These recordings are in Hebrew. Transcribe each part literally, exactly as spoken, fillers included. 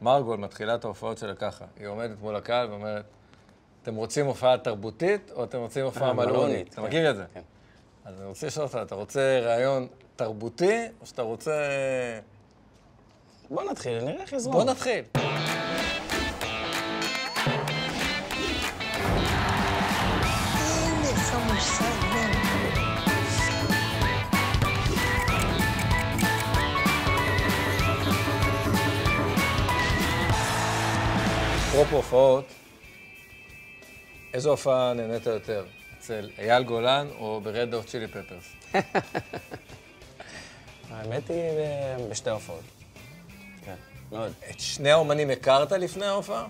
מרגול מתחילה את ההופעות שלה ככה. היא עומדת מול הקהל ואומרת, אתם רוצים הופעה תרבותית או אתם רוצים הופעה מלאונית? אתה מכיר את זה? כן. אז אני רוצה לשאול אותך, אתה רוצה רעיון תרבותי או שאתה רוצה... בוא נתחיל, נראה איך יזרום. בוא נתחיל. אפרופו הופעות, איזו הופעה נהנית יותר? אצל אייל גולן או ב-Red Hot Chili Peppers? האמת היא בשתי הופעות. כן, מאוד. את שני האומנים הכרת לפני ההופעה?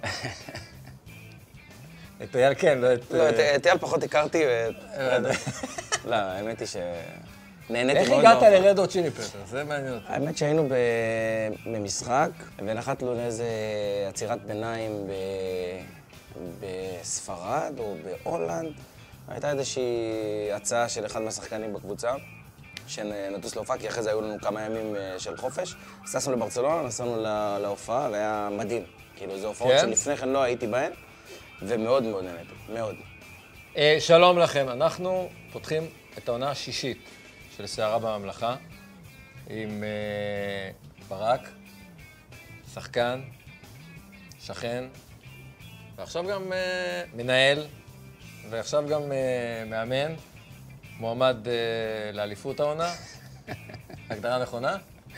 את אייל כן, לא את... לא, את אייל פחות הכרתי ו... לא, האמת היא ש... נהניתי איך מאוד הגעת בהופעה. ל-Red Hot Chili Peppers? זה מעניין אותי. האמת שהיינו במשחק ונחתנו לאיזה עצירת ביניים בספרד או בהולנד. הייתה איזושהי הצעה של אחד מהשחקנים בקבוצה שנטוס להופעה, כי אחרי זה היו לנו כמה ימים של חופש. נסענו לברצלונה, נסענו להופעה והיה מדהים. כאילו, זה הופעות שלפני כן לא הייתי בהן, ומאוד מאוד נהניתי, מאוד. שלום לכם, אנחנו פותחים את העונה השישית של שערה בממלכה, עם ברק, שחקן, שכן, ועכשיו גם מנהל, ועכשיו גם מאמן, מועמד לאליפות העונה. הגדרה נכונה?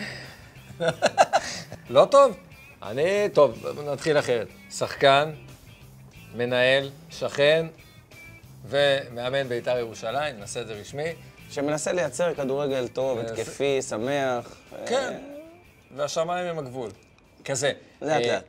לא טוב? אני, טוב, נתחיל אחרת. שחקן, מנהל, שכן, ומאמן בית"ר ירושלים, נעשה את זה רשמי. שמנסה לייצר כדורגל טוב, התקפי, שמח. כן, והשמיים הם הגבול. כזה. לאט לאט.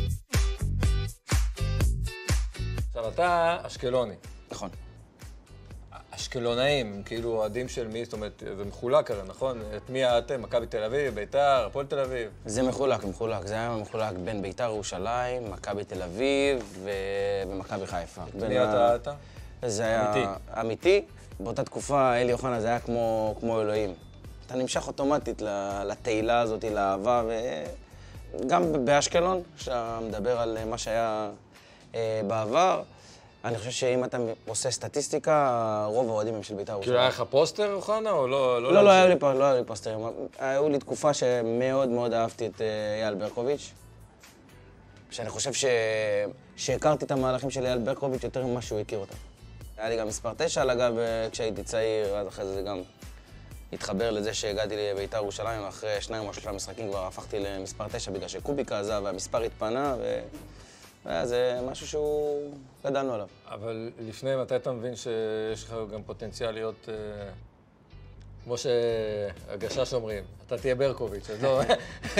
עכשיו, אתה אשקלוני. נכון. אשקלונאים, הם כאילו אוהדים של מי? זאת אומרת, זה מחולק הרי, נכון? את מי אתם? מכבי תל אביב, בית"ר, הפועל תל אביב? זה מחולק, מחולק. זה היה מחולק בין בית"ר ירושלים, מכבי תל אביב ומכבי חיפה. מי אתה אתה? זה היה אמיתי. באותה תקופה, אלי אוחנה זה היה כמו, כמו אלוהים. אתה נמשך אוטומטית לתהילה הזאת, לאהבה, וגם באשקלון, כשאתה מדבר על מה שהיה אה, בעבר, אני חושב שאם אתה עושה סטטיסטיקה, רוב האוהדים הם של בית"ר ירושלים. כאילו היה לך פוסטר, אוחנה, או לא? לא, לא היה לי, לא היה לי פוסטרים. היו לי תקופה שמאוד מאוד אהבתי את אייל ברקוביץ', שאני חושב ש... שהכרתי את המהלכים של אייל ברקוביץ' יותר ממה שהוא הכיר אותם. היה לי גם מספר תשע על הגב כשהייתי צעיר, ואז אחרי זה גם התחבר לזה שהגעתי לבית"ר ירושלים, ואחרי שניים או שלושה משחקים כבר הפכתי למספר תשע בגלל שקוביקה עזב והמספר התפנה, וזה משהו שהוא גדלנו עליו. אבל לפני, מתי אתה מבין שיש לך גם פוטנציאל להיות, כמו שהגשש אומרים, אתה תהיה ברקוביץ', אז לא...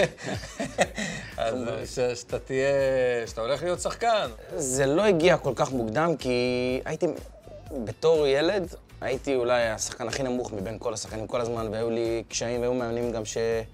אז שאתה תהיה, שאתה הולך להיות שחקן. זה לא הגיע כל כך מוקדם, כי הייתי, בתור ילד, הייתי אולי השחקן הכי נמוך מבין כל השחקנים כל הזמן, והיו לי קשיים, והיו מאמנים גם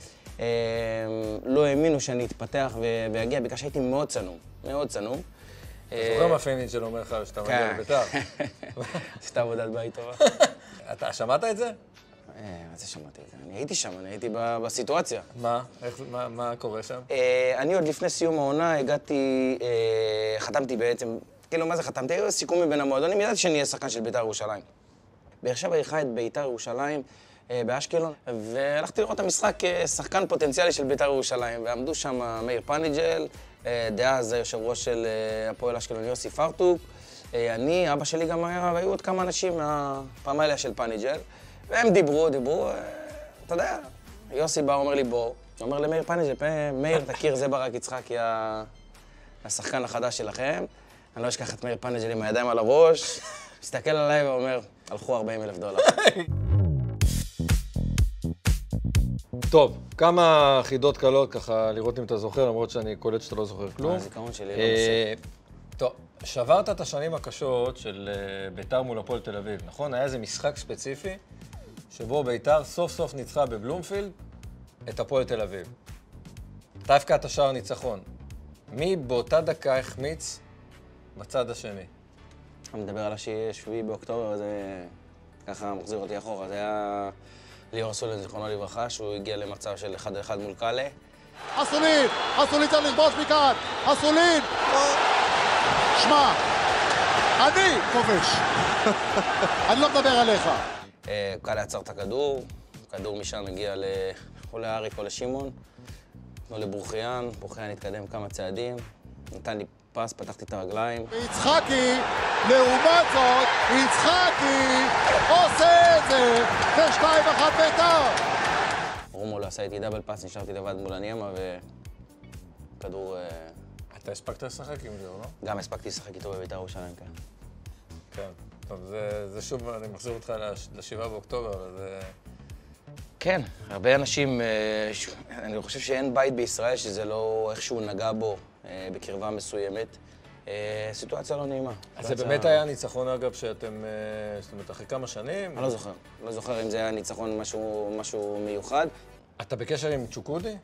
שלא האמינו שאני אתפתח ויגיע, בגלל שהייתי מאוד צנום, מאוד צנום. אתה זוכר מה פיינינג שלו אומר לך שאתה מגיע לבית"ר? עשתה עבודת בית טובה. אתה שמעת את זה? מה זה שמעתי את זה? אני הייתי שם, אני הייתי בסיטואציה. מה? מה קורה שם? אני עוד לפני סיום העונה הגעתי, חתמתי בעצם, כאילו מה זה חתמתי? היו סיכומים בין המועדונים, ידעתי שאני אהיה שחקן של בית"ר ירושלים. באר שבע אירחה את בית"ר ירושלים באשקלון, והלכתי לראות את המשחק כשחקן פוטנציאלי של בית"ר ירושלים, ועמדו שם מאיר פניג'ל, דאז היושב ראש של הפועל אשקלון יוסי פרטוק, אני, אבא שלי גם היה, והיו עוד כמה אנשים מהפמליה של פניג'ל, והם דיברו, דיברו, אתה יודע, יוסי בא, אומר לי בוא, הוא אומר למאיר פניג'ל, מאיר, תכיר, זה ברק יצחקי, השחקן החדש שלכם, אני לא אשכח את מאיר פניג'ל עם הידיים על הראש, מסתכל עליי ואומר, הלכו ארבעים אלף דולר. טוב, כמה חידות קלות ככה לראות אם אתה זוכר, למרות שאני קולט שאתה לא זוכר כלום. הזיכרון שלי לא בסדר. טוב, שברת את השנים הקשות של בית"ר מול הפועל תל אביב, נכון? היה איזה משחק ספציפי שבו בית"ר סוף סוף ניצחה בבלומפילד את הפועל תל אביב. אתה הפקעת שער ניצחון. מי באותה דקה החמיץ בצד השני? אני מדבר על השביעי באוקטובר, זה ככה מחזיר אותי אחורה. זה היה ליאור סולין, זיכרונו לברכה, שהוא הגיע למצב של אחד על אחד מול קאלה. אסולין! אסולין צריך לכבוש מכאן! אסולין! שמע, אני כובש! אני לא מדבר עליך. קל לעצר את הכדור, הכדור משם מגיע או לאריק או לשמעון, או לברוכיאן, ברוכיאן התקדם כמה צעדים, נתן לי פס, פתחתי את הרגליים. ויצחקי, לעומת זאת, יצחקי עושה את זה! זה שתיים אחת בית"ר! רומול עשה איתי דאבל פס, נשארתי לבד מול הניאמה, וכדור... אתה הספקת לשחק עם זה, או לא? גם הספקתי לשחק איתו בבית"ר ירושלים, כן. כן. טוב, זה, זה שוב, אני מחזיר אותך לשבעה באוקטובר, אבל זה... כן, הרבה אנשים, אני חושב שאין בית בישראל שזה לא איכשהו נגע בו בקרבה מסוימת. סיטואציה לא נעימה. אז זה באמת היה ניצחון, אגב, שאתם, זאת אומרת, אחרי כמה שנים? אני לא זוכר. לא זוכר אם זה היה ניצחון משהו מיוחד. אתה בקשר עם צ'וקודי?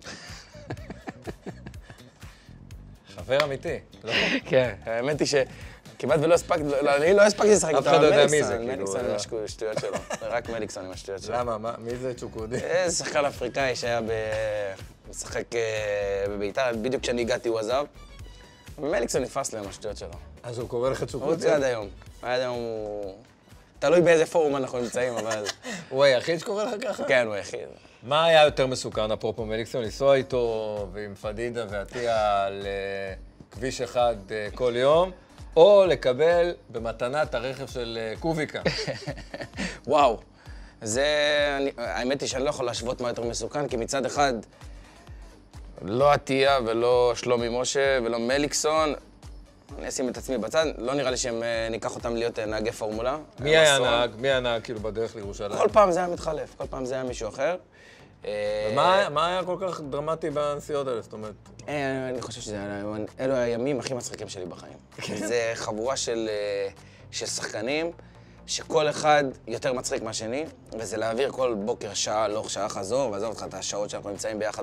חבר אמיתי, לא? כן, האמת היא שכמעט ולא הספקתי, אני לא הספקתי לשחק איתו. אף אחד לא יודע מי זה, כאילו. מליקסון עם השטויות שלו, רק מליקסון עם השטויות שלו. למה? מי זה צ'וקודי? זה שחקן אפריקאי שהיה משחק בבית"ר, בדיוק כשאני הגעתי הוא עזב. ומליקסון נפס להם השטויות שלו. אז הוא קורא לך צ'וקודי? הוא רוצה עד היום. עד היום הוא... תלוי באיזה פורום אנחנו נמצאים, אבל... הוא היחיד שקורא לך ככה? כן, הוא היחיד. מה היה יותר מסוכן, אפרופו מליקסון, לנסוע איתו ועם פדידה ועטיה לכביש אחד כל יום, או לקבל במתנה את הרכב של קוביקה? וואו. זה... האמת היא שאני לא יכול להשוות מה יותר מסוכן, כי מצד אחד, לא עטיה ולא שלומי משה ולא מליקסון, אני אשים את עצמי בצד, לא נראה לי שהם ניקח אותם להיות נהגי פורמולה. מי היה נהג? מי היה נהג כאילו בדרך לירושלים? כל פעם זה היה מתחלף, כל פעם זה היה מישהו אחר. ומה היה כל כך דרמטי בנסיעות האלה? זאת אומרת... אני חושב שאלו הימים הכי מצחיקים שלי בחיים. זה חבורה של שחקנים, שכל אחד יותר מצחיק מהשני, וזה להעביר כל בוקר שעה, הלוך, שעה חזור, ועזוב אותך את השעות שאנחנו נמצאים ביחד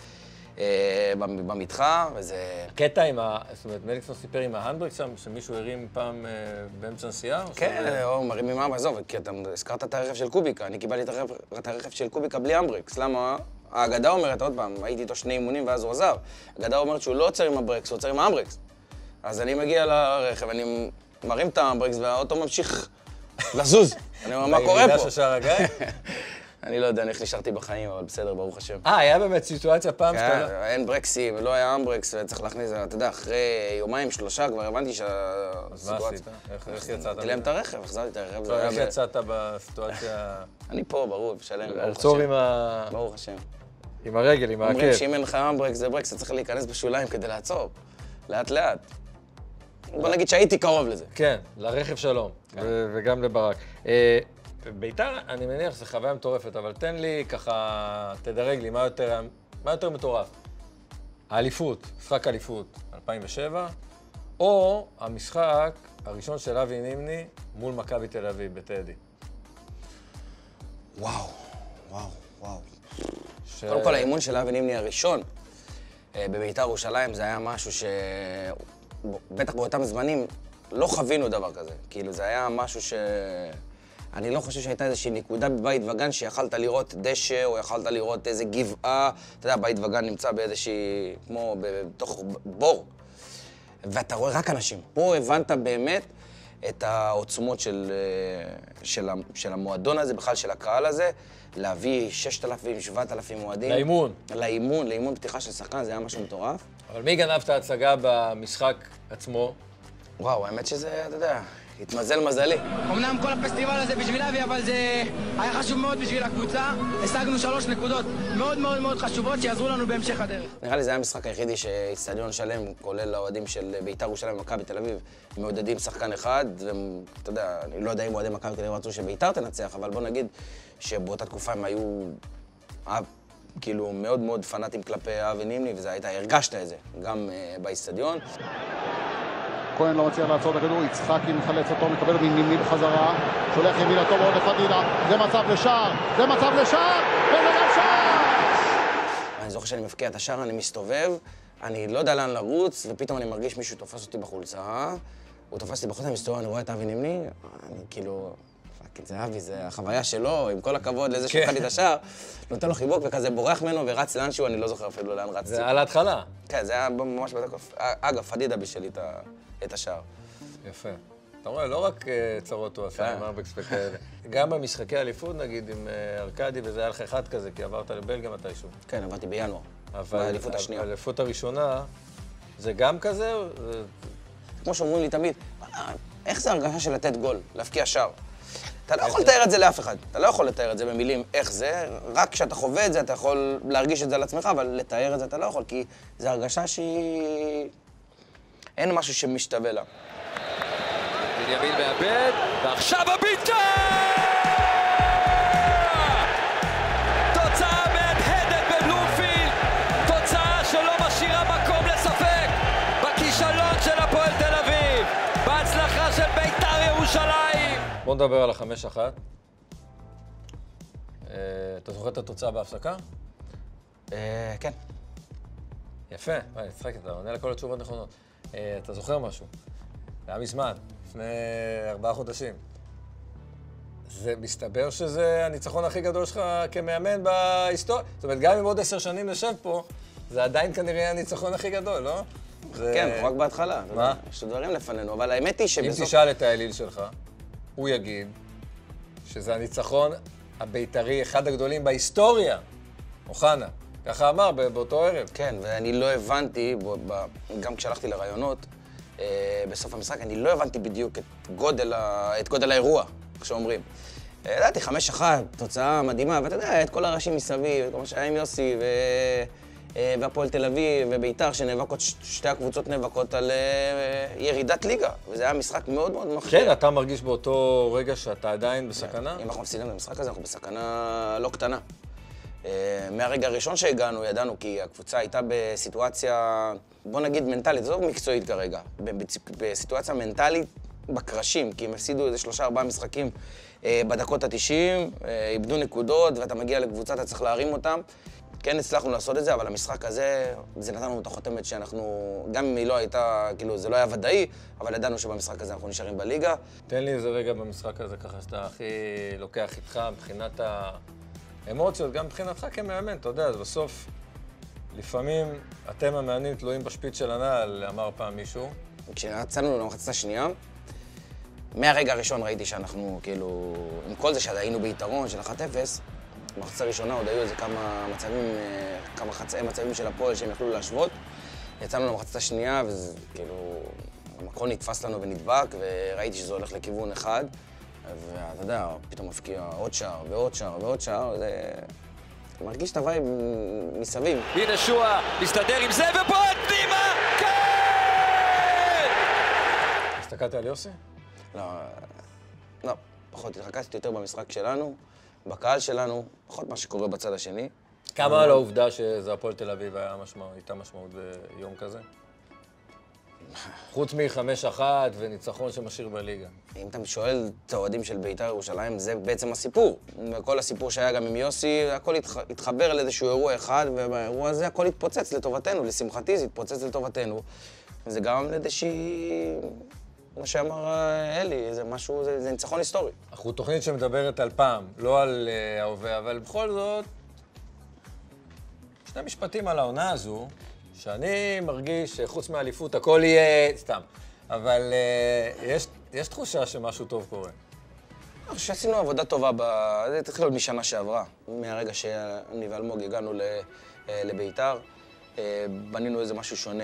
במתחה, וזה... קטע עם ה... זאת אומרת, מליקסון סיפר עם ההנדברק שם, שמישהו הרים פעם באמצע נסיעה? כן, או מרימים עם עזוב, כי אתה הזכרת את הרכב של קוביקה, אני קיבלתי את הרכב של קוביקה בלי אמברקס, למה? האגדה אומרת, עוד פעם, הייתי איתו שני אימונים ואז הוא עזב, האגדה אומרת שהוא לא עוצר עם הברקס, הוא עוצר עם האמברקס. אז אני מגיע לרכב, אני מרים את האמברקס והאוטו ממשיך לזוז. אני אומר, מה קורה פה? בירידה של שער הגיא? אני לא יודע איך נשארתי בחיים, אבל בסדר, ברוך השם. אה, היה באמת סיטואציה פעם שאתה... כן, אין ברקסים, לא היה אמברקס, וצריך להכניס, אתה יודע, אחרי יומיים, שלושה, כבר הבנתי שהסיטואציה... אז מה עשית? איך יצאת? גילם את הרכב, החזרתי את הרכב. לא, איך יצאת בסיטואציה... אני פה, ברור, בשלם, ברוך השם. עצור עם ה... ברוך השם. עם הרגל, עם העקב. אומרים שאם אין לך אמברקס, זה ברקס, אתה צריך להיכנס בשוליים כדי לעצור. לאט לאט. בוא נגיד שהייתי קרוב לזה. כן, לרכב שלום, וגם לברק. בית"ר, אני מניח שזו חוויה מטורפת, אבל תן לי ככה, תדרג לי, מה יותר, מה יותר מטורף? האליפות, משחק אליפות אלפיים ושבע, או המשחק הראשון של אבי נימני מול מכבי תל אביב בטדי. וואו, וואו, וואו. ש... קודם כל, האימון של אבי נימני הראשון בבית"ר ירושלים זה היה משהו ש... בטח באותם זמנים לא חווינו דבר כזה. כאילו, זה היה משהו ש... אני לא חושב שהייתה איזושהי נקודה בבית וגן שיכלת לראות דשא או יכלת לראות איזה גבעה. אתה יודע, בית וגן נמצא באיזושהי, כמו בתוך בור. ואתה רואה רק אנשים. פה הבנת באמת את העוצמות של, של, של המועדון הזה, בכלל של הקהל הזה, להביא ששת אלפים, שבעת אלפים מועדים. לאימון. לאימון, לאימון פתיחה של שחקן, זה היה משהו מטורף. אבל מי גנב את ההצגה במשחק עצמו? וואו, האמת שזה, אתה יודע, התמזל מזלי. אמנם כל הפסטיבל הזה בשביל אבי, אבל זה היה חשוב מאוד בשביל הקבוצה. השגנו שלוש נקודות מאוד מאוד מאוד חשובות שיעזרו לנו בהמשך הדרך. נראה לי זה היה המשחק היחידי שאצטדיון שלם, כולל האוהדים של בית"ר ירושלים ומכבי תל אביב, מעודדים שחקן אחד, ואתה יודע, אני לא יודע אם אוהדי מכבי תל אביב רצו שבית"ר תנצח, אבל בוא נגיד שבאותה תקופה הם היו כאילו מאוד מאוד פנאטים כלפי אבי נימני, וזה הייתה, הרגשת את זה, גם באצטדיון. כהן לא מצליח לעצור את הכדור, יצחקי מחלץ אותו, מקבל מנימני בחזרה, שולח ימינה טוב מאוד לפדידה, זה מצב לשער, זה מצב לשער, וזה גם שער! אני זוכר שאני מפקיע את השער, אני מסתובב, אני לא יודע לאן לרוץ, ופתאום אני מרגיש מישהו תופס אותי בחולצה, הוא תופס אותי בחולצה, אני מסתובב, אני רואה את אבי נימני, אני כאילו, זה אבי, זה החוויה שלו, עם כל הכבוד לזה שהוא חד לי את השער, נותן לו חיבוק וכזה בורח ממנו ורץ לאנשהו, אני לא זוכר אפילו לאן רצתי. זה על ההתחלה. כן, זה היה ממש בדקוף. אגב, פדידה בישל לי את השער. יפה. אתה רואה, לא רק צרות הוא עשה עם ארבקס וכאלה. גם במשחקי האליפות, נגיד, עם ארקדי, וזה היה לך אחד כזה, כי עברת לבלגיה מתישהו. כן, עברתי בינואר, אבל באליפות השנייה. האליפות הראשונה, זה גם כזה? כמו שאומרים לי תמיד, איך זה הרגשה של לתת גול, להפקיע שער? אתה לא יכול לתאר את זה לאף אחד, אתה לא יכול לתאר את זה במילים איך זה, רק כשאתה חווה את זה אתה יכול להרגיש את זה על עצמך, אבל לתאר את זה אתה לא יכול, כי זו הרגשה שהיא... אין משהו שמשתווה לה. בנימין מאבד, ועכשיו הביתה! תוצאה מהדהדת בבלומפילד, תוצאה שלא משאירה מקום לספק בכישלון של הפועל תל אביב, בהצלחה של בית"ר ירושלים. בוא נדבר על החמש אחת. אתה זוכר את התוצאה בהפסקה? כן. יפה, אני צחק, אתה עונה לכל התשובות נכונות. אתה זוכר משהו? זה היה מזמן, לפני ארבעה חודשים. זה מסתבר שזה הניצחון הכי גדול שלך כמאמן בהיסטוריה. זאת אומרת, גם אם עוד עשר שנים נשב פה, זה עדיין כנראה הניצחון הכי גדול, לא? כן, רק בהתחלה. מה? יש דברים לפנינו, אבל האמת היא שבסוף... אם תשאל את האליל שלך, הוא יגיד שזה הניצחון הבית"רי, אחד הגדולים בהיסטוריה. אוחנה, ככה אמר באותו ערב. כן, ואני לא הבנתי, גם כשהלכתי לרעיונות, בסוף המשחק, אני לא הבנתי בדיוק את גודל, ה... את גודל האירוע, איך שאומרים. ידעתי, חמש אחת, תוצאה מדהימה, ואתה יודע, את כל הראשים מסביב, כל מה שהיה עם יוסי, ו... והפועל תל אביב, ובית"ר, שנאבקות, שתי הקבוצות נאבקות על ירידת ליגה, וזה היה משחק מאוד מאוד מכריע. כן, אתה מרגיש באותו רגע שאתה עדיין בסכנה? אם אנחנו מפסידים למשחק הזה, אנחנו בסכנה לא קטנה. מהרגע הראשון שהגענו, ידענו, כי הקבוצה הייתה בסיטואציה, בוא נגיד מנטלית, זו מקצועית כרגע, בסיטואציה מנטלית בקרשים, כי הם הפסידו איזה שלושה ארבעה משחקים בדקות ה-תשעים, איבדו נקודות, ואתה מגיע לקבוצה, אתה צריך להרים אותם. כן הצלחנו לעשות את זה, אבל המשחק הזה, זה נתן לנו את החותמת שאנחנו, גם אם היא לא הייתה, כאילו, זה לא היה ודאי, אבל ידענו שבמשחק הזה אנחנו נשארים בליגה. תן לי איזה רגע במשחק הזה, ככה שאתה הכי לוקח איתך מבחינת האמוציות, גם מבחינתך כמאמן, אתה יודע, אז בסוף, לפעמים אתם המאמנים תלויים בשפיץ של הנעל, אמר פעם מישהו. כשיצאנו למחצית השנייה, מהרגע הראשון ראיתי שאנחנו, כאילו, עם כל זה שהיינו ביתרון של אחת אפס, במחצית הראשונה עוד היו איזה כמה מצבים, כמה חצאי מצבים של הפועל שהם יכלו להשוות. יצאנו למחצית השנייה, וזה כאילו, המקום נתפס לנו ונדבק, וראיתי שזה הולך לכיוון אחד. ואתה יודע, פתאום מפקיע עוד שער ועוד שער ועוד שער, זה... מרגיש את הווייב מסביב. הנה שועה, מסתדר עם זה ובועט פנימה! כן! הסתכלת על יוסי? לא, לא, פחות. התחקצתי יותר במשחק שלנו, בקהל שלנו, פחות מה שקורה בצד השני. כמה על העובדה שזה הפועל תל אביב הייתה משמעות ביום כזה? חוץ מחמש אחת וניצחון שמשאיר בליגה. אם אתה שואל את האוהדים של בית"ר ירושלים, זה בעצם הסיפור. כל הסיפור שהיה גם עם יוסי, הכל התחבר לאיזשהו אירוע אחד, ובאירוע הזה הכל התפוצץ לטובתנו. לשמחתי זה התפוצץ לטובתנו. וזה גם לאיזושהי... כמו שאמר אלי, זה משהו, זה, זה ניצחון היסטורי. אנחנו תוכנית שמדברת על פעם, לא על uh, ההווה, אבל בכל זאת, שני משפטים על העונה הזו, שאני מרגיש שחוץ מהאליפות הכל יהיה סתם, אבל uh, יש, יש תחושה שמשהו טוב קורה. אני חושב שעשינו עבודה טובה, ב... זה התחיל עוד משנה שעברה, מהרגע שאני ואלמוג הגענו ל... לבית"ר, בנינו איזה משהו שונה.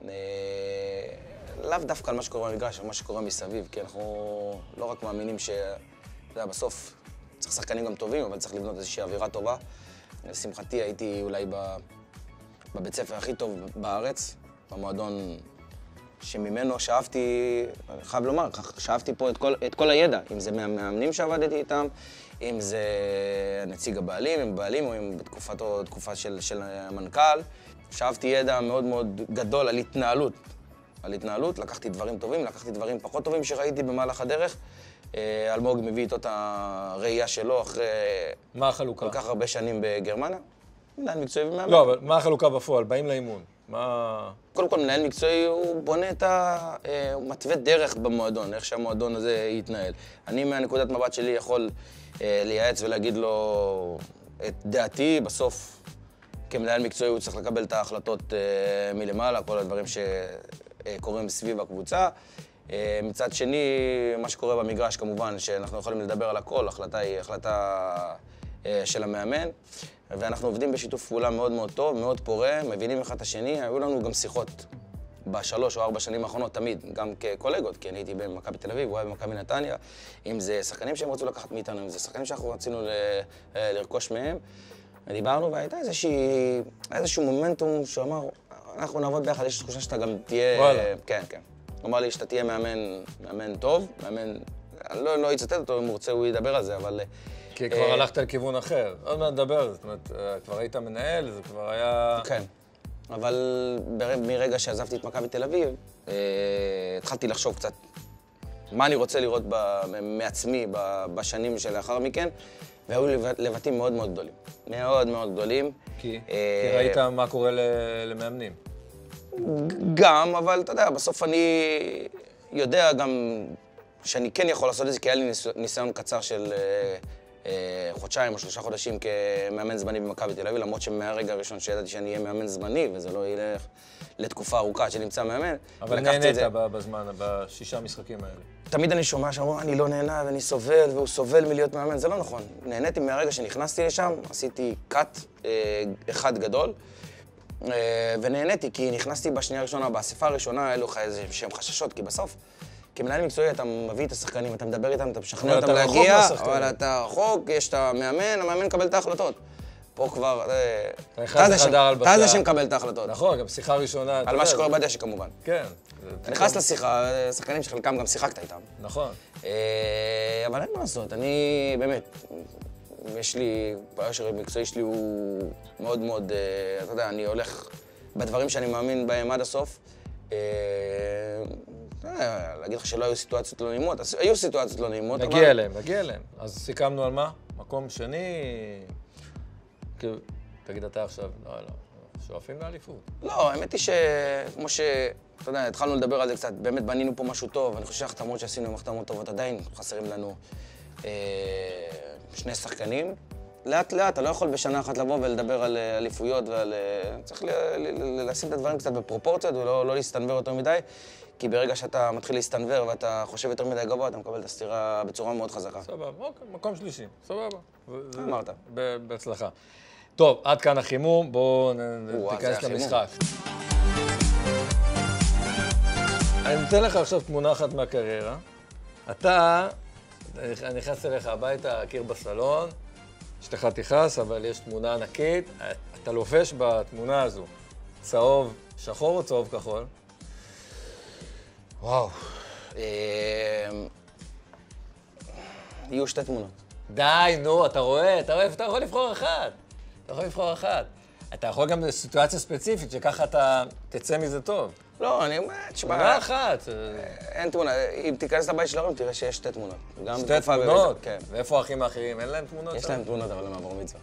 לאו דווקא על מה שקורה במגרש, על מה שקורה מסביב, כי אנחנו לא רק מאמינים ש... אתה יודע, בסוף צריך שחקנים גם טובים, אבל צריך לבנות איזושהי אווירה טובה. לשמחתי הייתי אולי ב... בבית ספר הכי טוב בארץ, במועדון שממנו שאפתי, אני חייב לומר, שאפתי פה את כל, את כל הידע, אם זה מהמאמנים שעבדתי איתם, אם זה נציג הבעלים, עם בעלים או אם בתקופתו, תקופה של, של המנכ"ל. שאפתי ידע מאוד מאוד גדול על התנהלות. על התנהלות, לקחתי דברים טובים, לקחתי דברים פחות טובים שראיתי במהלך הדרך. אלמוג מביא איתו את הראייה שלו אחרי... מה החלוקה? כל כך הרבה שנים בגרמניה. מנהל מקצועי ומאמן. לא, אבל מה החלוקה בפועל? באים לאימון. מה... קודם כל, מנהל מקצועי הוא בונה את ה... הוא מתווה דרך במועדון, איך שהמועדון הזה יתנהל. אני מהנקודת מבט שלי יכול לייעץ ולהגיד לו את דעתי, בסוף כמנהל מקצועי הוא צריך לקבל את ההחלטות מלמעלה, כל הדברים שקורים סביב הקבוצה. מצד שני, מה שקורה במגרש כמובן, שאנחנו יכולים לדבר על הכל, החלטה היא החלטה של המאמן, ואנחנו עובדים בשיתוף פעולה מאוד מאוד טוב, מאוד פורה, מבינים אחד את השני. היו לנו גם שיחות בשלוש או ארבע שנים האחרונות, תמיד, גם כקולגות, כי אני הייתי במכבי תל אביב, הוא היה במכבי נתניה, אם זה שחקנים שהם רצו לקחת מאיתנו, אם זה שחקנים שאנחנו רצינו ל- לרכוש מהם. דיברנו, והייתה איזושהי, איזשהו מומנטום שאמר, אנחנו נעבוד ביחד, יש תחושה שאתה גם תהיה... וואלה. כן, כן. הוא אמר לי שאתה תהיה מאמן, מאמן טוב, מאמן... אני לא, לא אצטט אותו, אם הוא רוצה הוא ידבר על זה, אבל... כי כבר הלכת לכיוון אחר. עוד מעט נדבר על זה, זאת אומרת, כבר היית מנהל, זה כבר היה... כן. אבל בר- מרגע שעזבתי את מכבי תל אביב, אה, התחלתי לחשוב קצת מה אני רוצה לראות ב- מעצמי ב- בשנים שלאחר מכן, והיו לב- לבטים מאוד מאוד גדולים. מאוד מאוד גדולים. כי, אה, כי ראית מה קורה ל- למאמנים. גם, אבל אתה יודע, בסוף אני יודע גם שאני כן יכול לעשות את זה, כי היה לי ניס- ניסיון קצר של אה, אה, חודשיים או שלושה חודשים כמאמן זמני במכבי תל אביב, למרות שמהרגע הראשון שידעתי שאני אהיה מאמן זמני, וזה לא ילך לתקופה ארוכה עד שנמצא מאמן. אבל לקחתי את נהנית זה. ב- בזמן, בשישה משחקים האלה. תמיד אני שומע שאומרים, אני לא נהנה ואני סובל, והוא סובל מלהיות מאמן, זה לא נכון. נהניתי מהרגע שנכנסתי לשם, עשיתי קאט אה, אחד גדול, אה, ונהניתי כי נכנסתי בשנייה הראשונה, באספה הראשונה, היו לך איזה שהם חששות, כי בסוף, כמנהל מקצועי אתה מביא את השחקנים, אתה מדבר איתם, אתה משכנע אבל אותם אתה רחוק להגיע, מהשחקנים. אבל אתה רחוק, יש את המאמן, המאמן מקבל את ההחלטות. פה כבר, אה, אתה נכנס זה ש- לחדר אתה זה הלבשה. שמקבל את ההחלטות. נכון, גם שיחה ראשונה. אתה על מה יודע, שקורה זה- בדשא כמובן. כן. זה- אתה נכנס לשיחה, שחקנים שחלקם גם שיחקת איתם. נכון. אה, אבל אין מה לעשות, אני באמת, יש לי, היושר המקצועי שלי הוא מאוד מאוד, אה, אתה יודע, אני הולך בדברים שאני מאמין בהם עד הסוף. אה, אה, להגיד לך שלא היו סיטואציות לא נעימות, אז היו סיטואציות לא נעימות, אבל... נגיע אליהם, נגיע אליהם. אז סיכמנו על מה? מקום שני... כאילו, תגיד אתה עכשיו, לא, לא, שואפים לאליפות. לא, האמת היא שכמו ש... אתה יודע, התחלנו לדבר על זה קצת, באמת בנינו פה משהו טוב, אני חושב שהחתמות שעשינו הן החתמות טובות, עדיין חסרים לנו אה, שני שחקנים. לאט לאט, אתה לא יכול בשנה אחת לבוא ולדבר על אה, אליפויות ועל... אה, צריך ל- ל- ל- לשים את הדברים קצת בפרופורציות ולא לא להסתנוור יותר מדי, כי ברגע שאתה מתחיל להסתנוור ואתה חושב יותר מדי גבוה, אתה מקבל את הסתירה בצורה מאוד חזקה. סבבה, אוקיי, מקום שלישי, סבבה. ו- זה- אמרת. ב- בהצלחה. טוב, עד כאן החימום, בואו נ- או-אה, ניכנס זה החימום. למשחק. אני נותן לך עכשיו תמונה אחת מהקריירה. אתה, אני נכנס אליך הביתה, קיר בסלון, אשתך תכעס, אבל יש תמונה ענקית. אתה לובש בתמונה הזו צהוב שחור או צהוב כחול? וואו. אה, יהיו שתי תמונות. די, נו, אתה רואה, אתה רואה, אתה יכול לבחור אחת. אתה יכול לבחור אחת. אתה יכול גם בסיטואציה ספציפית, שככה אתה תצא מזה טוב. לא, אני אומר, תשמע, תמונה אחת. אין תמונה. אם תיכנס לבית של ההורים, תראה שיש שתי תמונות. גם שתי תקופה תמונות? ובזה, כן. ואיפה האחים האחרים? אין להם תמונות? יש להם תמונות, אבל הם עברו מצווה.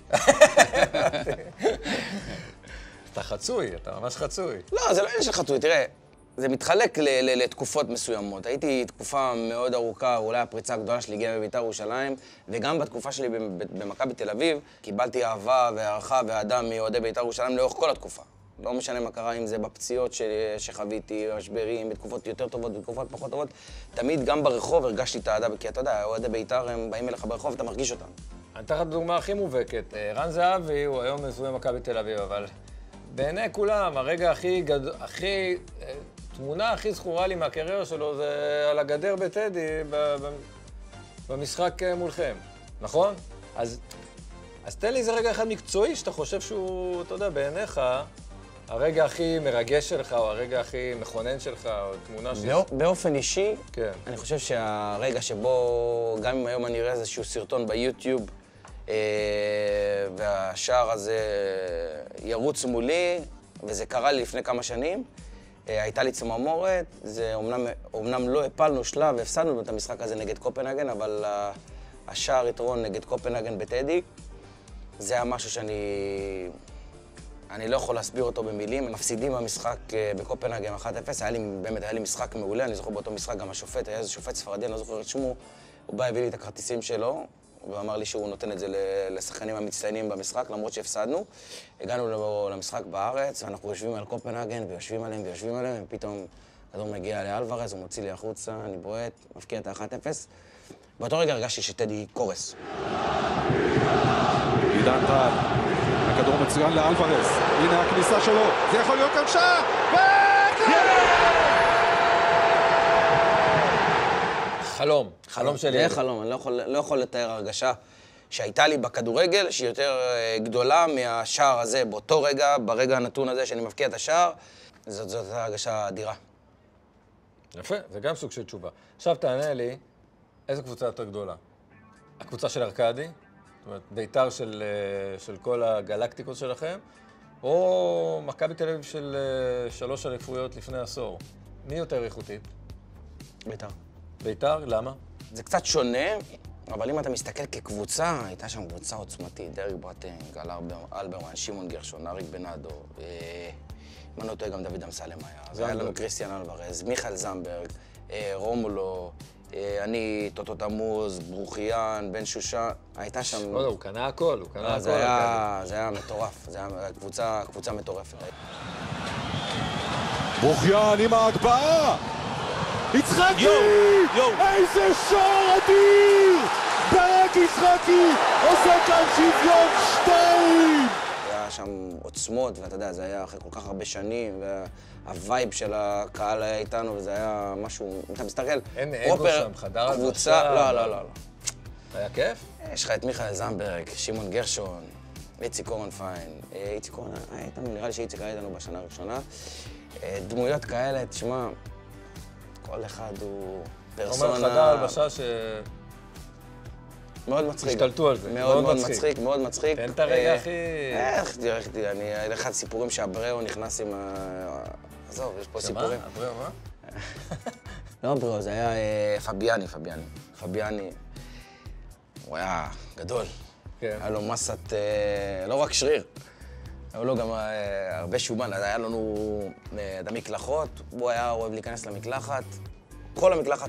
אתה חצוי, אתה ממש חצוי. לא, זה לא עניין של חצוי, תראה, זה מתחלק ל- ל- לתקופות מסוימות. הייתי תקופה מאוד ארוכה, אולי הפריצה הגדולה שלי הגיעה בבית"ר ירושלים, וגם בתקופה שלי ב- ב- במכבי תל אביב, קיבלתי אהבה והערכה ואהדה מאוהדי בית"ר ירושלים לאורך כל התקופה. לא משנה מה קרה, אם זה בפציעות ש- שחוויתי, במשברים, בתקופות יותר טובות, בתקופות פחות טובות. תמיד גם ברחוב הרגשתי את האהדה, כי אתה יודע, אוהדי בית"ר הם באים אליך ברחוב, אתה מרגיש אותם. אני אתן לך דוגמה הכי מובהקת. רן זהבי הוא היום מזוהה מכבי תל אביב, אבל בעיני כולם, הרגע הכי גדול, הכי... תמונה הכי זכורה לי מהקריירה שלו זה על הגדר בטדי ב- ב- במשחק מולכם, נכון? אז, אז תן לי איזה רגע אחד מקצועי שאתה חושב שהוא, אתה יודע, בעיניך, הרגע הכי מרגש שלך, או הרגע הכי מכונן שלך, או תמונה ש... באופ- באופן אישי, כן. אני חושב שהרגע שבו, גם אם היום אני אראה איזשהו סרטון ביוטיוב, אה, והשער הזה ירוץ מולי, וזה קרה לי לפני כמה שנים, אה, הייתה לי צמרמורת, זה אומנם, אומנם לא הפלנו שלב, הפסדנו את המשחק הזה נגד קופנהגן, אבל ה- השער יתרון נגד קופנהגן בטדי, זה היה משהו שאני... אני לא יכול להסביר אותו במילים. מפסידים במשחק בקופנהגן אחת אפס, היה לי, באמת, היה לי משחק מעולה, אני זוכר באותו משחק גם השופט, היה איזה שופט ספרדי, אני לא זוכר את שמו, הוא בא, הביא לי את הכרטיסים שלו, ואמר לי שהוא נותן את זה לשחקנים המצטיינים במשחק, למרות שהפסדנו. הגענו למשחק בארץ, ואנחנו יושבים על קופנהגן, ויושבים עליהם ויושבים עליהם, ופתאום הכדור מגיע לאלוורז, הוא מוציא לי החוצה, אני בועט, מפקיע את ה-אחת אפס. באותו רגע הרגשתי שטדי קורס. עידן טל, הכדור מצוין לאלוורז, הנה הכניסה שלו, זה יכול להיות גם שער, חלום, חלום שלי. זה חלום, אני לא יכול, לא יכול לתאר הרגשה שהייתה לי בכדורגל, שהיא יותר גדולה מהשער הזה, באותו רגע, ברגע הנתון הזה שאני מבקיע את השער, זאת, זאת הרגשה אדירה. יפה, זה גם סוג של תשובה. עכשיו תענה לי, איזו קבוצה יותר גדולה? הקבוצה של ארקדי, זאת אומרת, בית"ר של, של כל הגלקטיקות שלכם, או מכבי תל אביב של שלוש אליפויות לפני עשור? מי יותר איכותית? בית"ר. בית"ר? למה? זה קצת שונה, אבל אם אתה מסתכל כקבוצה, הייתה שם קבוצה עוצמתית, דרק ברטנג, גל אלברמן, שמעון גרשון, אריק בנאדו, אם אני לא טועה גם דוד אמסלם היה. היה לנו קריסטיאן אלוורז, מיכאל זמברג, רומולו, אני, טוטו תמוז, ברוחיאן, בן שושן, הייתה שם... לא, הוא קנה הכל, הוא קנה הכל. זה היה מטורף, זה היה קבוצה מטורפת. ברוחיאן עם ההגבהה! יצחקי! איזה שער אדיר! ברק יצחקי עושה כאן שוויון שתיים! היה שם עוצמות, ואתה יודע, זה היה אחרי כל כך הרבה שנים, והווייב של הקהל היה איתנו, וזה היה משהו... אתה מסתכל, אין אגו שם, חדר על קבוצה... לא, לא, לא. היה כיף? יש לך את מיכאל זמברג, שמעון גרשון, איציק אורנפיין. איציק אורנפיין, היה איתנו, נראה לי שאיציק היה איתנו בשנה הראשונה. דמויות כאלה, תשמע, כל אחד הוא פרסונה... אומר חדר הלבשה ש... מאוד מצחיק. השתלטו על זה. מאוד מאוד מצחיק, מאוד מצחיק. תן את הרגע הכי... איך, איך, אני... אחד הסיפורים שהבראו נכנס עם ה... עזוב, יש פה סיפורים. שמה? הבראו, מה? לא הבראו, זה היה פביאני, פביאני. פביאני, הוא היה גדול. כן. היה לו מסת, לא רק שריר, היו לו גם הרבה שומן. היה לנו את המקלחות, הוא היה אוהב להיכנס למקלחת. כל המקלחת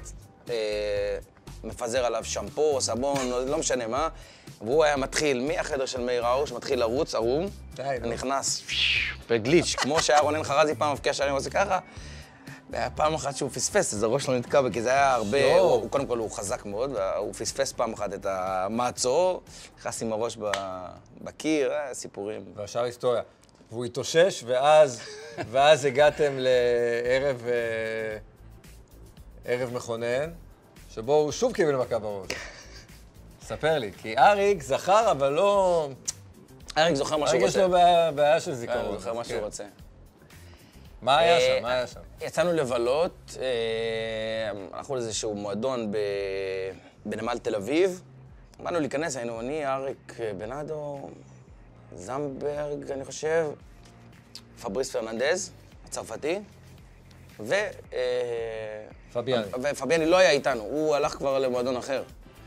מפזר עליו שמפו, סבון, לא משנה מה. והוא היה מתחיל מהחדר של מאיר האוש, מתחיל לרוץ, ערום, ונכנס בגליץ', כמו שהיה רונן חרזי פעם מבקיע שערים עושה ככה. והיה פעם אחת שהוא פספס, אז הראש לא נתקע, כי זה היה הרבה... הוא, קודם כל הוא חזק מאוד, והוא פספס פעם אחת את המעצור, נכנס עם הראש בקיר, סיפורים. והשאר היסטוריה. והוא התאושש, ואז, ואז הגעתם לערב ערב מכונן, שבו הוא שוב קיבל מכה בראש. ספר לי, כי אריק זכר, אבל לא... אריק זוכר מה שהוא רוצה. אריק יש לו בעיה של זיכרון. הוא זוכר מה שהוא רוצה. מה היה שם? מה היה שם? יצאנו לבלות, הלכנו לאיזשהו מועדון בנמל תל אביב. באנו להיכנס, היינו אני, אריק בנאדו, זמברג, אני חושב, פבריס פרננדז, הצרפתי, ו... פביאני. ופביאני לא היה איתנו, הוא הלך כבר למועדון אחר.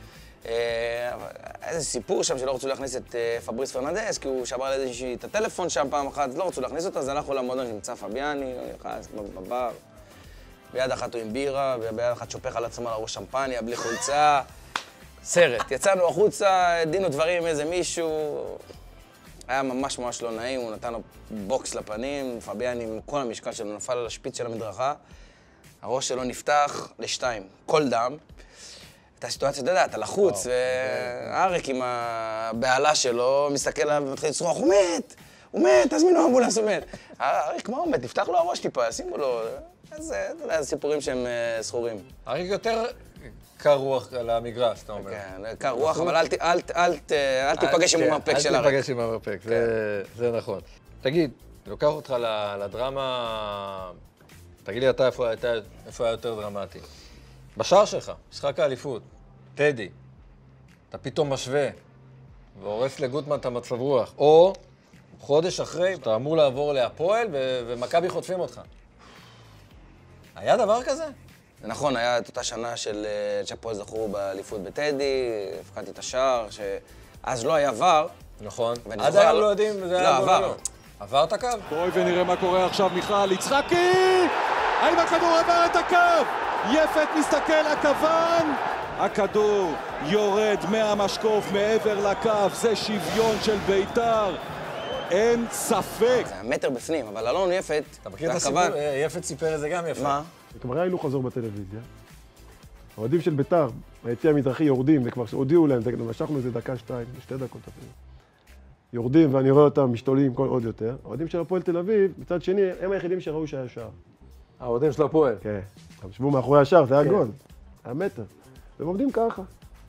איזה סיפור שם שלא רצו להכניס את פבריס פרננדס, כי הוא שבר איזושהי את הטלפון שם פעם אחת, לא רצו להכניס אותו, אז הלכנו למועדון שנמצא פביאני, נכנס בבר, ביד אחת הוא עם בירה, וביד אחת שופך על עצמו לראש שמפניה, בלי חולצה, סרט. יצאנו החוצה, דינו דברים עם איזה מישהו, היה ממש ממש לא נעים, הוא נתן לו בוקס לפנים, פביאני עם כל המשקל שלו נפל על השפיץ של המדרכה, הראש שלו נפתח לשתיים, כל דם. הייתה סיטואציה, אתה יודע, אתה לחוץ, ואריק עם הבעלה שלו מסתכל עליו ומתחיל לצרוח, הוא מת! הוא מת, תזמינו אמבולנס, הוא מת. אריק, מה הוא מת? תפתח לו הראש טיפה, שימו לו... אז אתה יודע, זה סיפורים שהם זכורים. אריק יותר קר רוח על המגרש, אתה אומר. כן, קר רוח, אבל אל תיפגש עם המרפק של אריק. אל תיפגש עם המרפק, זה נכון. תגיד, אני לוקח אותך לדרמה... תגיד לי אתה איפה היה יותר דרמטי. בשער שלך, משחק האליפות, טדי, אתה פתאום משווה והורס לגוטמן את המצב רוח, או חודש אחרי אתה אמור לעבור להפועל ומכבי חוטפים אותך. היה דבר כזה? זה נכון, היה את אותה שנה של שהפועל זכו באליפות בטדי, הפקדתי את השער, שאז לא היה ור. נכון. עד היום לא יודעים אם זה היה ור. עבר את הקו? בואי ונראה מה קורה עכשיו, מיכל יצחקי! האם הכדור עבר את הקו? יפת מסתכל, הכוון! הכדור יורד מהמשקוף מעבר לקו, זה שוויון של בית"ר. אין ספק. זה המטר בפנים, אבל אלון יפת... אתה מכיר את הסיפור? יפת סיפר את זה גם יפה. מה? כבר היה הילוך חזור בטלוויזיה. האוהדים של בית"ר, היציע המזרחי יורדים, וכבר הודיעו להם, משכנו איזה דקה, שתיים, שתי דקות אפילו. יורדים ואני רואה אותם משתולים כל עוד יותר. האוהדים של הפועל תל אביב, מצד שני, הם היחידים שראו שהיה שער. האוהדים של הפועל. כן. הם שבו מאחורי השער, זה היה גול. היה מטר. והם עומדים ככה.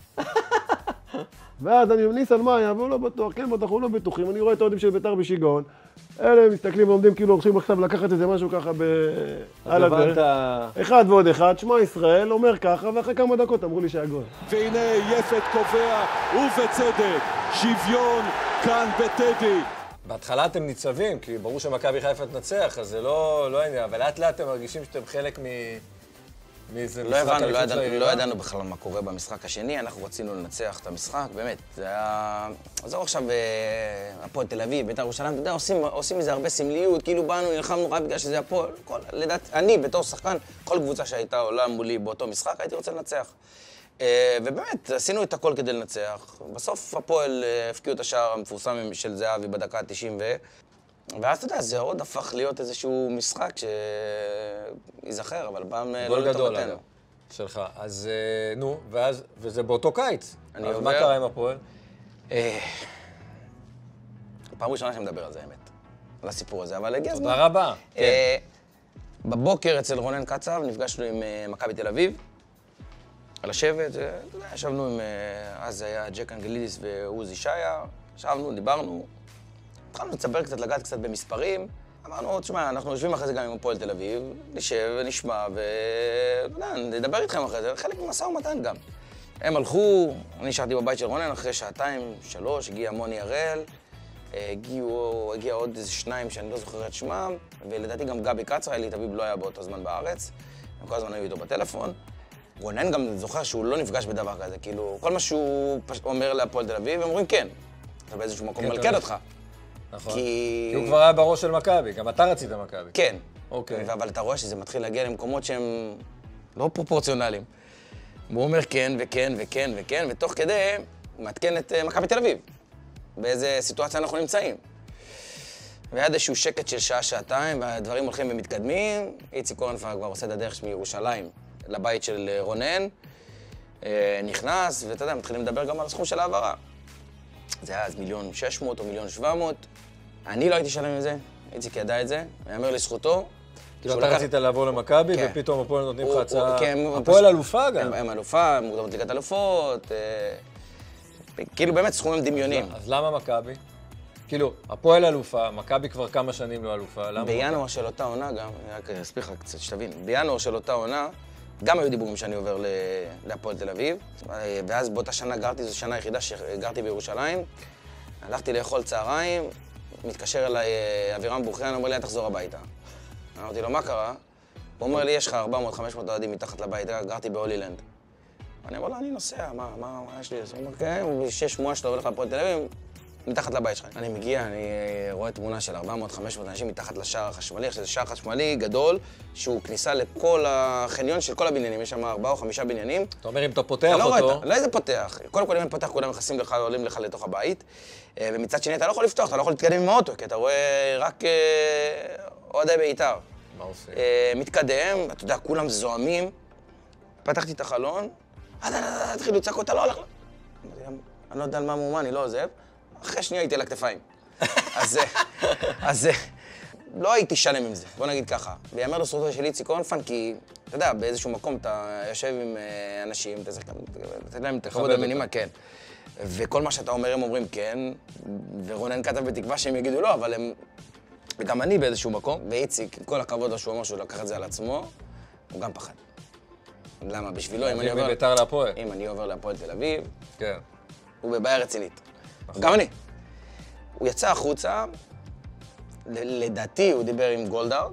ואז אני אומר, ניסן, מה, יבואו לא בטוח, כן, אנחנו לא בטוחים. אני רואה את האוהדים של בית"ר בשיגעון. אלה מסתכלים ועומדים כאילו הולכים עכשיו לקחת איזה משהו ככה על הדרך. אחד ועוד אחד, שמע ישראל, אומר ככה, ואחרי כמה דקות אמרו לי שהיה גול. והנה יפת קובע, ובצדק, שוויון כאן בטדי. בהתחלה אתם ניצבים, כי ברור שמכבי חיפה תנצח, אז זה לא, לא עניין, אבל לאט לאט אתם מרגישים שאתם חלק מ... מאיזה משחק לא הבנו, לא אליפות של ידענו, היריבה. לא ידענו בכלל מה קורה במשחק השני, אנחנו רצינו לנצח את המשחק, באמת. זה היה... עזוב עכשיו הפועל תל אביב, בית"ר ירושלים, אתה יודע, עושים, עושים מזה הרבה סמליות, כאילו באנו, נלחמנו רק בגלל שזה הפועל. כל, לדעת, אני, בתור שחקן, כל קבוצה שהייתה עולה מולי באותו משחק, הייתי רוצה לנצח. ובאמת, עשינו את הכל כדי לנצח. בסוף הפועל הפקיעו את השער המפורסם של זהבי בדקה ה-תשעים ו... ואז אתה יודע, זה עוד הפך להיות איזשהו משחק שיזכר, אבל פעם לא לטובתנו. שלך. אז נו, ואז, וזה באותו קיץ. אז עובר... מה קרה עם הפועל? פעם ראשונה שאני מדבר על זה, האמת. על הסיפור הזה, אבל הגיע הזמן. תודה רבה. בבוקר אצל רונן קצב נפגשנו עם מכבי תל אביב. על השבט, אתה יודע, ישבנו עם... אז זה היה ג'ק אנגלידיס ועוזי שעיה. ישבנו, דיברנו. התחלנו לצבר קצת, לגעת קצת במספרים. אמרנו, תשמע, אנחנו יושבים אחרי זה גם עם הפועל תל אביב, נשב ונשמע ונדבר איתכם אחרי זה, חלק ממשא ומתן גם. הם הלכו, אני נשארתי בבית של רונן, אחרי שעתיים, שלוש, הגיע מוני הראל, הגיעו, הגיע עוד איזה שניים שאני לא זוכר את שמם, ולדעתי גם גבי קצרה, אלי תביב לא היה באותו זמן בארץ, הם כל הזמן היו איתו בטלפון. רונן גם זוכר שהוא לא נפגש בדבר כזה, כאילו, כל מה שהוא אומר להפועל תל אביב, הם אומרים כן. אתה באיזשהו מקום מלכד אותך. נכון. כי... כי הוא כבר היה בראש של מכבי, גם אתה רצית מכבי. כן. אוקיי. אבל אתה רואה שזה מתחיל להגיע למקומות שהם לא פרופורציונליים. הוא אומר כן וכן וכן וכן, ותוך כדי הוא מעדכן את מכבי תל אביב. באיזה סיטואציה אנחנו נמצאים. והיה איזשהו שקט של שעה-שעתיים, והדברים הולכים ומתקדמים. איציק קורנפלד כבר עושה את הדרך מירושלים לבית של רונן. נכנס, ואתה יודע, מתחילים לדבר גם על הסכום של העברה. זה היה אז מיליון שש מאות או מיליון שבע מאות. אני לא הייתי שלם עם זה, איציק ידע את זה, יאמר לזכותו. כאילו אתה רצית לעבור למכבי, ופתאום הפועל נותנים לך הצעה... הפועל פשוט... אלופה גם. הם אלופה, מוקדמות ליגת אלופות, כאילו באמת סכומים דמיונים. אז למה מכבי? כאילו, הפועל אלופה, מכבי כבר כמה שנים לא אלופה, למה? בינואר של אותה עונה גם, אני רק אסביר לך קצת שתבין, בינואר של אותה עונה, גם היו דיבורים שאני עובר להפועל תל אביב, ואז באותה שנה גרתי, זו שנה היחידה שגרתי בירושלים, הלכתי לאכול צהריים, מתקשר אליי אבירם בוכריאן, אומר לי, אל תחזור הביתה. אמרתי לו, מה קרה? הוא אומר לי, יש לך ארבע מאות חמש מאות אוהדים מתחת לבית, גרתי בהולילנד. אני אומר לו, אני נוסע, מה, מה, מה יש לי? הוא אומר, כן, יש שמועה שאתה הולך להפועל תל אביב, מתחת לבית שלך. אני מגיע, אני רואה תמונה של ארבע מאות חמש מאות אנשים מתחת לשער החשמלי, עכשיו זה שער חשמלי גדול, שהוא כניסה לכל החניון של כל הבניינים, יש שם ארבעה או חמישה בניינים. אתה אומר, אם אתה פותח אתה אותו... לא רואה, לא איזה פותח. קודם כל, אם אני פותח, כולם נכנסים לך, עולים לך לתוך הבית, ומצד שני, אתה לא יכול לפתוח, אתה לא יכול להתקדם עם האוטו, כי אתה רואה רק אוהדי בית"ר. מה עושים? מתקדם, אתה יודע, כולם זועמים. פתחתי את החלון, התחילו לצעוק, אתה לא הולך... אני לא יודע על מה מאומה, אני לא עוזב. אחרי שנייה הייתי על הכתפיים. אז, אז לא הייתי שלם עם זה, בוא נגיד ככה. ויאמר לזכותו של איציק קורנפלד, כי, אתה יודע, באיזשהו מקום אתה יושב עם אנשים, אתה יודע להם את הכבוד המינימה, כן. וכל מה שאתה אומר, הם אומרים כן, ורונן כתב בתקווה שהם יגידו לא, אבל הם... וגם אני באיזשהו מקום, ואיציק, עם כל הכבוד שהוא אמר שהוא לקח את זה על עצמו, הוא גם פחד. למה? בשבילו, אם אני עובר... מבית"ר להפועל. אם אני עובר להפועל תל אביב, כן. הוא בבעיה רצינית. גם אני. הוא יצא החוצה, לדעתי הוא דיבר עם גולדהר,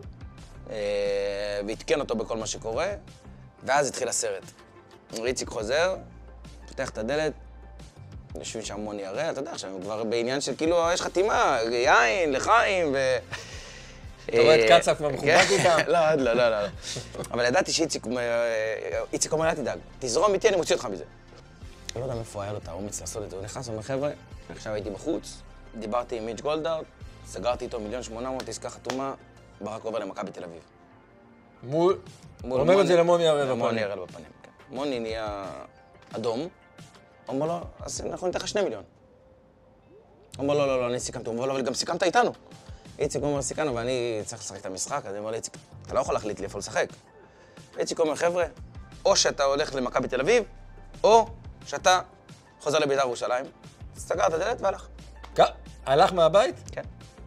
והתקן אותו בכל מה שקורה, ואז התחיל הסרט. איציק חוזר, פותח את הדלת, יושבים שם מוני הראל, אתה יודע, עכשיו הם כבר בעניין של כאילו, יש חתימה, יין, לחיים, ו... אתה רואה את קצב כבר מכובד איתם? לא, לא, לא, לא. אבל ידעתי שאיציק אומר, אל תדאג, תזרום איתי, אני מוציא אותך מזה. אני לא יודע מאיפה היה לו את האומץ לעשות את זה, הוא נכנס ואומר, חבר'ה, עכשיו הייתי בחוץ, דיברתי עם מיץ' גולדהארט, סגרתי איתו מיליון שמונה מאות, עסקה חתומה, ברק עובר למכבי תל אביב. מול? הוא אומר את זה למוני הראל בפנים. למוני הראל בפנים, כן. מוני נהיה אדום, אומר לו, אז אנחנו ניתן לך שני מיליון. הוא אומר לו, לא, לא, אני סיכמתי, הוא אומר לו, אבל גם סיכמת איתנו. איציק אומר, סיכמנו, ואני צריך לשחק את המשחק, אז אני אומר לאיציק, אתה לא יכול להחליט לי איפה לשחק. איציק אומר, חבר'ה, או שאתה הולך למכבי תל אביב, או שאתה חוזר לבית"ר ירושלים. סגר את הדלת והלך. הלך מהבית? כן.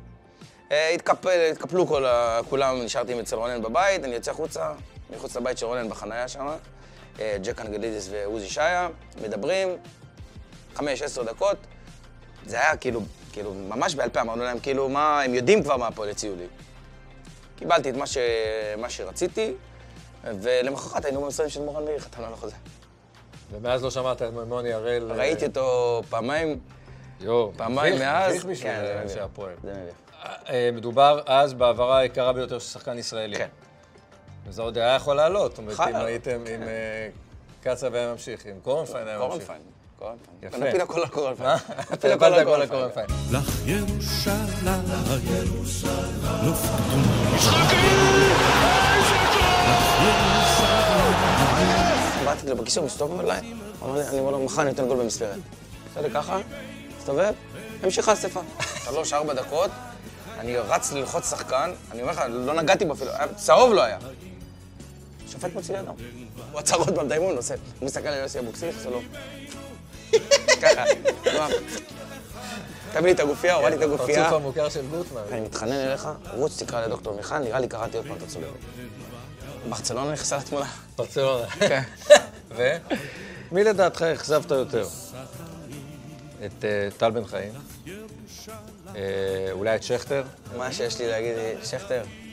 התקפלו כולם, נשארתי אצל רונן בבית, אני יוצא החוצה, מחוץ לבית של רונן בחנייה שם, ג'ק אנגלידיס ועוזי שעיה, מדברים, חמש, עשר דקות, זה היה כאילו, כאילו, ממש בעל פה, אמרנו להם, כאילו, מה, הם יודעים כבר מה הפועל הציעו לי. קיבלתי את מה, ש... מה שרציתי, ולמחרת היינו במשרדים של מורן מאיר, חתמנו על החוזה. ומאז לא שמעת את מוני הראל... ראיתי אותו פעמיים, יו, פעמיים מאז. מביך בשביל אנשי הפועל. זה מביך. מדובר אז בעברה היקרה ביותר של שחקן ישראלי. כן. וזה עוד היה יכול לעלות, זאת אומרת, חי- אם הייתם עם קצב היה ממשיך, עם קורנפיין היה ממשיך. קורנפיין, קורנפיין. יפה. נפיל הכל לקורנפיין. מה? נפיל אתה הכל הבנת הכל לקורנפיין. לקורנפיין. לך ירושלים, לא פתאום. באתי לו בקישור, מסתובב אליי, אמר לי, אני אומר לו, מחר אני נותן גול במספרת. עושה לי ככה, מסתובב, המשיכה אספה. שלוש, ארבע דקות, אני רץ ללחוץ שחקן, אני אומר לך, לא נגעתי בו אפילו, צהוב לא היה. שופט מוציא לידם. הוא עצר עוד פעם דיימון, עושה, הוא מסתכל על יוסי אבוקסיס, עושה לו. ככה, תביא לי את הגופייה, הורד לי את הגופייה. פרצוף המוכר של גוטמן. אני מתחנן אליך, רוץ תקרא לדוקטור מיכל, נראה לי קראתי עוד פעם את הצולבת. ברצלונה נכנסה לתמונה. ברצלונה. כן. ו? מי לדעתך אכזבת יותר? את טל בן חיים? אולי את שכטר? מה שיש לי להגיד, שכטר,